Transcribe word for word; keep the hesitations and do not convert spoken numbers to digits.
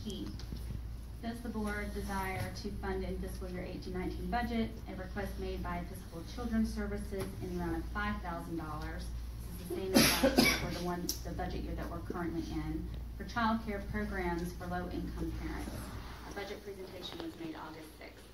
Key. Does the board desire to fund in fiscal year eighteen nineteen budget a request made by Fiscal Children's Services in the amount of five thousand dollars? This is the same as last year for the one, the budget year that we're currently in, for child care programs for low-income parents. Our budget presentation was made August sixth.